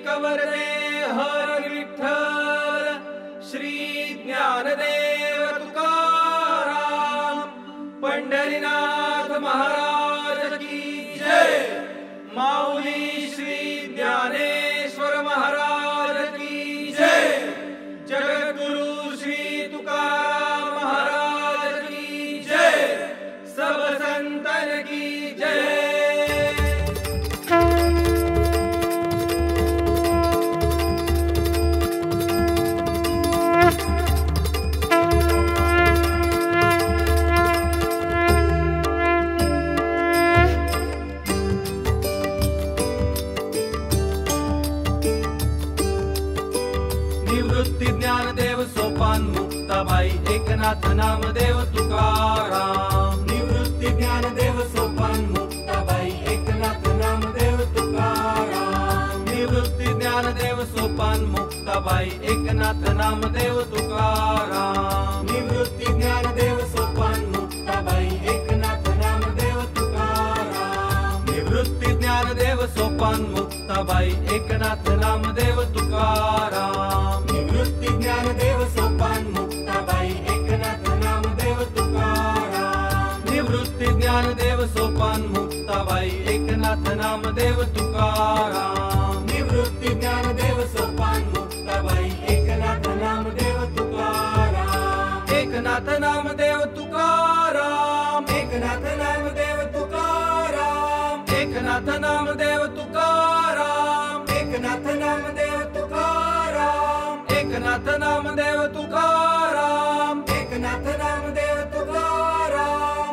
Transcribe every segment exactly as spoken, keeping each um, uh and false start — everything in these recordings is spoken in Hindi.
कवरदे हर विठ्ठल श्री ज्ञानदेव तुकाराम पंढरीनाथ महाराज की जय। माऊली श्री ज्ञानेश्वर महाराज की जय। जगद्गुरु श्री तुकाराम महाराज की जय। सब संतन की जय। Nivrutti Dnyandev Sopan Mukta by Eknath Namdev Tukaram. Nivrutti Dnyandev Sopan Mukta by Eknath Namdev Tukaram. Nivrutti Dnyandev Sopan Mukta by Eknath Namdev Tukaram. Nivrutti Dnyandev Sopan Mukta by Eknath Namdev Tukaram. Nivrutti Dnyandev Sopan Mukta by Eknath Namdev Tukaram. Nivrutti Dnyandev Sopan Mukta by Eknath Namdev Tukaram. Nivrutti Dnyandev Sopan Mukta by Eknath Namdev Tukaram. Nivrutti Dnyandev Sopan Mukta by Eknath Namdev Tukaram. Eknath Namdev Tukaram. Eknath Namdev Tukaram. Eknath Namdev Tukaram. Eknath Namdev Tukaram. Eknath Namdev Tukaram. Eknath Namdev Tukaram.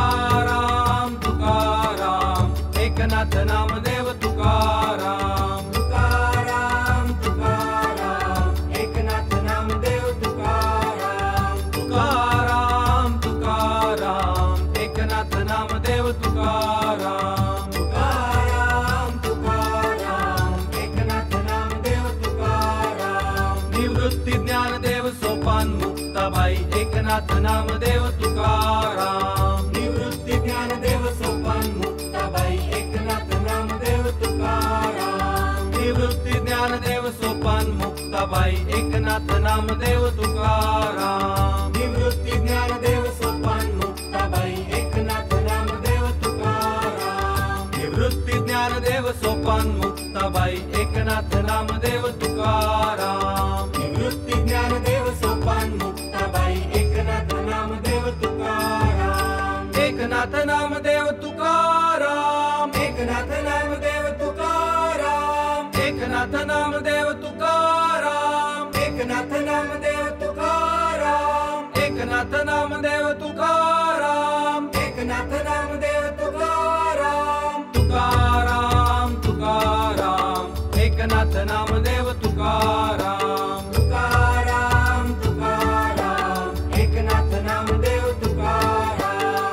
Tukaram Tukaram Eknath Namdev Tukaram. Tukaram Tukaram Eknath Namdev Tukaram. Tukaram Tukaram Eknath Namdev Tukaram. Tukaram Tukaram Eknath Namdev Tukaram. Nivrutti Dnyandev Sopan Mukta by Eknath Namdev Tukaram. Nivrutti Dnyandev Sopan Mukta by Eknath Namdev Tukaram. Nivrutti Dnyandev Sopan Mukta by Eknath Namdev Tukaram. Nivrutti Dnyandev Sopan Mukta by Eknath Namdev Tukaram. Nivrutti Dnyandev Sopan Mukta by Eknath Namdev Tukaram. Nivrutti Dnyandev Sopan Mukta by Eknath Namdev Tukaram. Eknath Namdev Tukaram. Eknath Namdev Tukaram. Eknath Namdev Tukaram. Eknath Namdev Tukaram. Eknath Namdev Tukaram. Eknath Namdev Tukaram. Tukaram Tukaram Eknath Namdev Tukaram. Tukaram Tukaram Eknath Namdev Tukaram.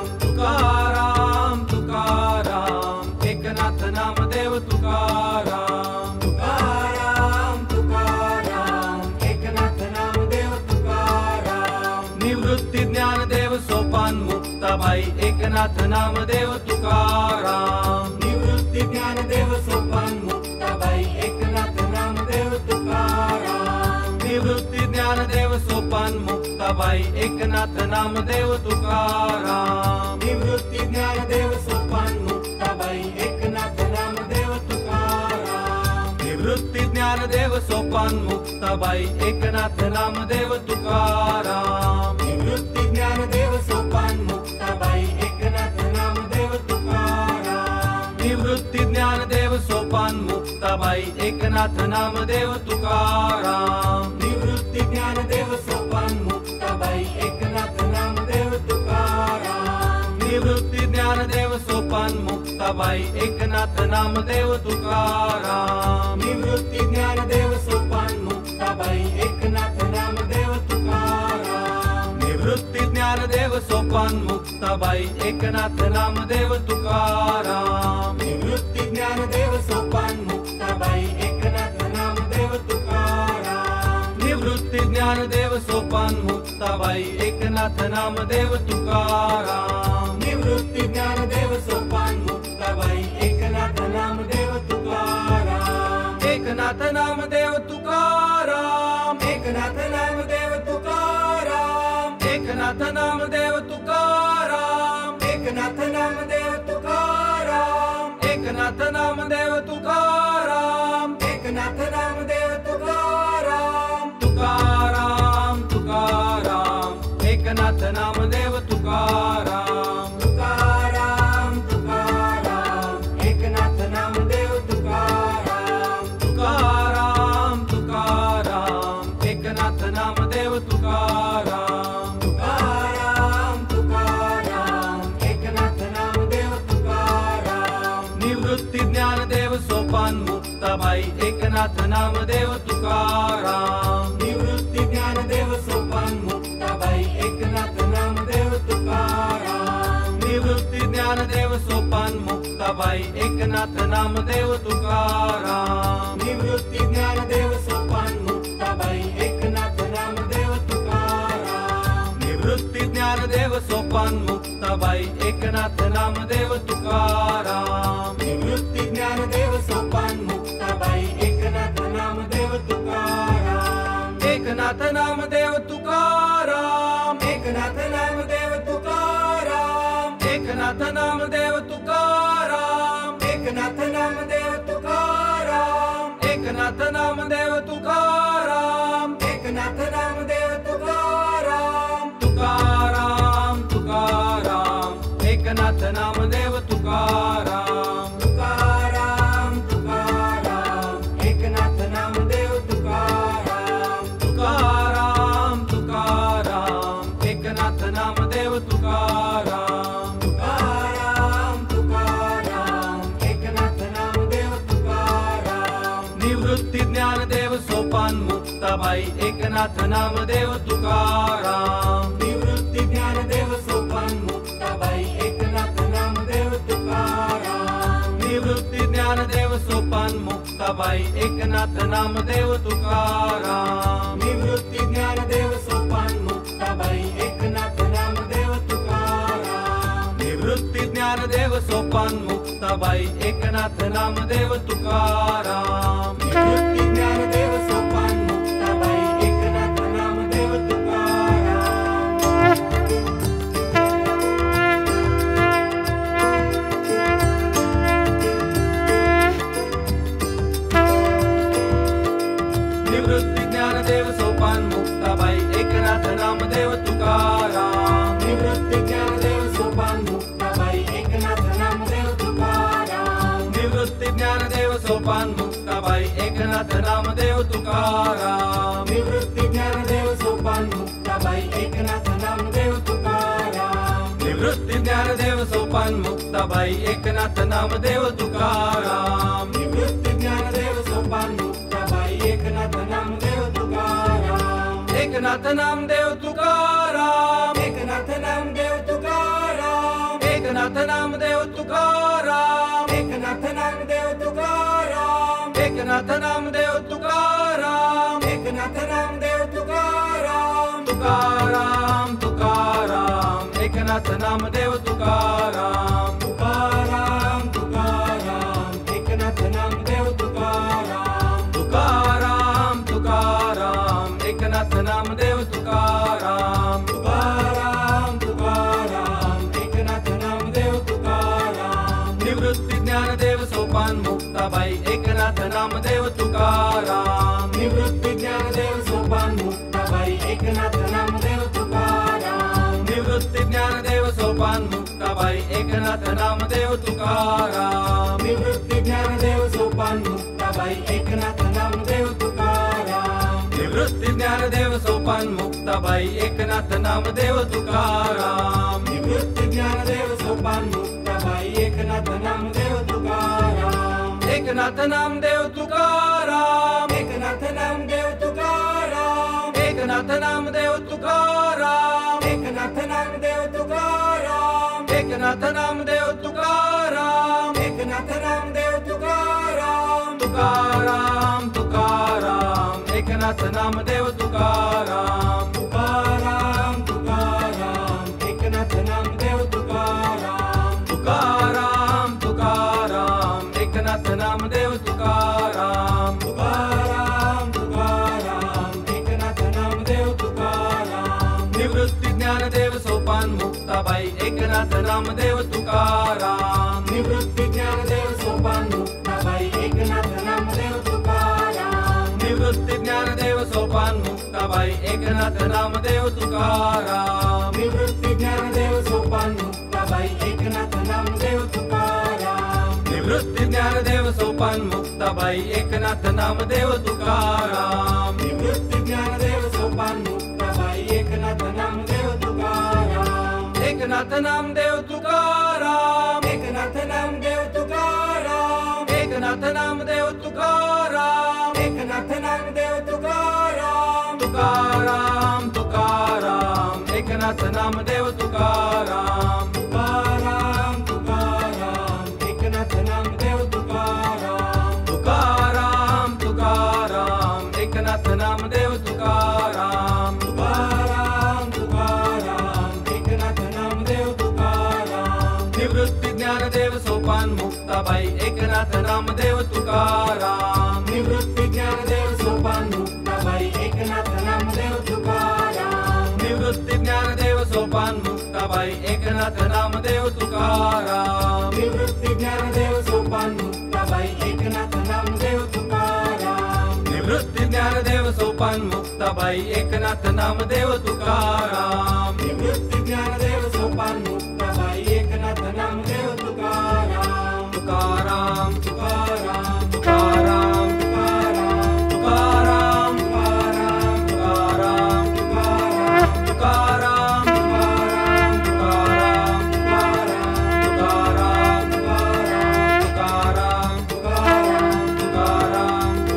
Tukaram Tukaram Eknath Namdev Tukaram. Tukaram Tukaram Eknath Namdev Tukaram. Nivrutti Dnyandev Sopan Mukta by Eknath Namdev Tukaram. Nivrutti Dnyandev Sopan Mukta by Eknath Namdev Tukaram. Nivrutti Dnyandev Sopan Mukta by Eknath Namdev Tukaram. Nivrutti Dnyandev Sopan Mukta by Eknath Namdev Tukaram. Nivrutti Dnyandev Sopan Mukta by Eknath Namdev Tukaram. Nivrutti Dnyandev Sopan Mukta by Eknath Namdev Tukaram. Nivrutti Dnyandev Sopan Mukta by Eknath Namdev Tukaram. Nivrutti Dnyandev Sopan Mukta by Eknath Namdev Tukaram. Nivrutti Dnyandev Sopan Mukta by Eknath Namdev Tukaram. Nivrutti Dnyandev Sopan Mukta by Eknath Namdev Tukaram. Nivrutti Dnyandev Sopan Mukta by Eknath Namdev Tukaram. Nivrutti Dnyandev Sopan Mukta by Eknath Namdev Tukaram. Nivrutti Dnyandev Sopan Mukta by Eknath Namdev Tukaram. Nivrutti Dnyandev Sopan Mukta by Eknath Namdev Tukaram. Eknath Namdev Tukaram Eknath Namdev Tukaram Eknath Namdev Tukaram Tukaram Tukaram Eknath Namdev Tukaram Tukaram Tukaram Eknath Namdev Tukaram Tukaram Tukaram Eknath Namdev Tukaram Tukaram Tukaram Eknath Namdev Tukaram Nivrutti Dnyandev Sopan Mukta by Eknath Namdev Tukaram Nivrutti Dnyandev Sopan Mukta by Eknath Namdev Tukaram Nivrutti Dnyandev Sopan Mukta by Eknath Namdev Tukaram Nivrutti Dnyandev Sopan Mukta by Eknath Namdev Tukaram Nivrutti Dnyandev Sopan Mukta by Eknath Namdev Tukaram Nivrutti Dnyandev Sopan Mukta by Eknath Namdev Tukaram Eknath Namdev Tukaram Eknath Namdev Tukaram Eknath Namdev Tukaram Eknath Namdev Tukaram Eknath Namdev Tukaram Eknath Namdev Tukaram Tukaram Tukaram Eknath Namdev Tukaram Tukaram Tukaram Eknath Namdev Tukaram Tukaram Tukaram Eknath Namdev Tukaram Tukaram Tukaram Eknath Namdev Tukaram Nivrutti Dnyandev Sopan Mukta by Eknath Namdev Tukaram Nivrutti Dnyandev Sopan Mukta by Eknath Namdev Tukaram Nivrutti Dnyandev Sopan Mukta by Eknath Namdev Tukaram Nivrutti Dnyandev Sopan Mukta by Eknath Namdev Tukaram Nivrutti Dnyandev Sopan Mukta by Eknath Namdev Tukaram Nivrutti Dnyandev Sopan Mukta by Eknath Namdev Tukaram Nivrutti Dnyandev Sopan Mukta by Eknath Namdev Tukaram Nivrutti Dnyandev Sopan Mukta by Eknath Namdev Tukaram Nivrutti Dnyandev Sopan Mukta by Eknath Namdev Tukaram Nivrutti Dnyandev Sopan Mukta by Eknath Namdev Tukaram Nivrutti Dnyandev Sopan Mukta by Eknath Namdev Tukaram Nivrutti Dnyandev Sopan Mukta by Eknath Namdev Tukaram Eknath Namdev Tukaram Eknath Namdev Tukaram Eknath Namdev Tukaram Eknath Namdev Tukaram Eknath Namdev Tukaram Eknath Namdev Tukaram Tukaram Tukaram Eknath Namdev Tukaram Tukaram Tukaram Eknath Namdev Tukaram Tukaram Tukaram Eknath Namdev Tukaram Tukaram Tukaram Eknath Namdev Tukaram Nivrutti Dnyandev Sopan Mukta by Eknath Namdev Tukaram Nivrutti Dnyandev Sopan Mukta by Eknath Namdev Tukaram Nivrutti Dnyandev Sopan Mukta by Eknath Namdev Tukaram Nivrutti Dnyandev Sopan Mukta by Eknath Namdev Tukaram Nivrutti Dnyandev Sopan Mukta by Eknath Namdev Tukaram Nivrutti Dnyandev Sopan Mukta by Eknath Namdev Tukaram Eknath Namdev Tukaram Eknath Namdev Tukaram Eknath Namdev Tukaram Eknath Namdev Tukaram Eknath Namdev Tukaram Eknath Namdev Tukaram Tukaram Tukaram Eknath Namdev Tukaram Tukaram Tukaram Eknath Namdev Tukaram Tukaram Tukaram Eknath Namdev Tukaram Tukaram Tukaram Eknath Namdev Tukaram Nivrutti Dnyandev Sopan Mukta by Eknath Namdev Tukaram Eknath Namdev Tukaram. Nivrutti Dnyandev Sopan Mukta by Eknath Namdev Tukaram. Nivrutti Dnyandev Sopan Mukta by Eknath Namdev Tukaram. Nivrutti Dnyandev Sopan Mukta by Eknath Namdev Tukaram. Eknath Namdev Tukaram. Eknath Namdev Tukaram. Eknath Namdev Tukaram. Eknath Namdev Tukaram. Tukaram Tukaram Eknath Namdev Tukaram. Tukaram Tukaram Eknath Namdev Tukaram. Tukaram Tukaram Eknath Namdev Tukaram. Tukaram Tukaram Eknath Namdev Tukaram. Nivrutti Dnyandev Sopan Mukta by Eknath Namdev Tukaram. Nivrutti Dnyandev Sopan Mukta by Eknath Namdev Tukaram. Nivrutti Dnyandev Sopan Mukta by Eknath Namdev Tukaram. Nivrutti Dnyandev Sopan Mukta by Eknath Namdev Tukaram. Nivrutti Dnyandev Sopan Mukta by Eknath Namdev Tukaram. Nivrutti Dnyandev Sopan Mukta by Eknath Namdev Tukaram. Tukaram Tukaram Tukaram Tukaram Tukaram Tukaram Tukaram Tukaram Tukaram Tukaram Tukaram Tukaram Tukaram Tukaram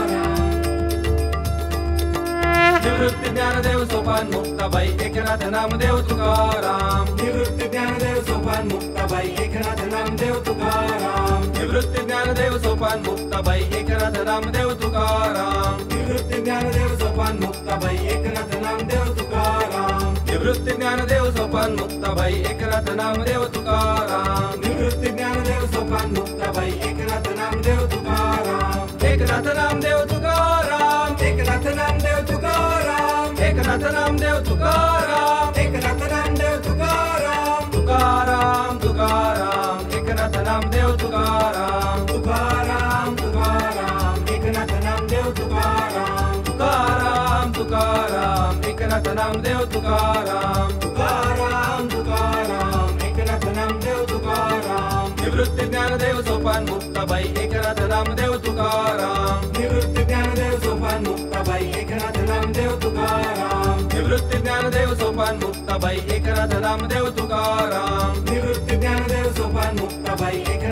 Tukaram. Nivrutti Dnyandev Sopan Mukta by Eknath Namdev Tukaram. Nivrutti Dnyandev Sopan Mukta by Eknath Namdev Tukaram. Nivrutti Dnyandev Sopan Mukta by Eknath Namdev Tukaram. Nivrutti Dnyandev Sopan Mukta by Eknath Namdev Tukaram. Nivrutti Dnyandev Sopan Mukta by Eknath Namdev Tukaram. Nivrutti Dnyandev Sopan Mukta by Eknath Namdev Tukaram. Eknath Namdev Tukaram. Eknath Namdev Tukaram. Eknath Namdev Tukaram. Eknath Namdev Tukaram. Tukaram Tukaram Eknath Namdev Tukaram. Tukaram Tukaram Eknath Namdev Tukaram. Tukaram Tukaram Eknath Namdev Tukaram. Tukaram Tukaram Eknath Namdev Tukaram. Nivrutti Dnyandev Sopan Mukta by Eknath Namdev Tukaram. Nivrutti Dnyandev Sopan Mukta by Eknath Namdev Tukaram. Nivrutti Dnyandev Sopan Mukta by Eknath Namdev Tukaram. Nivrutti Dnyandev Sopan Mukta by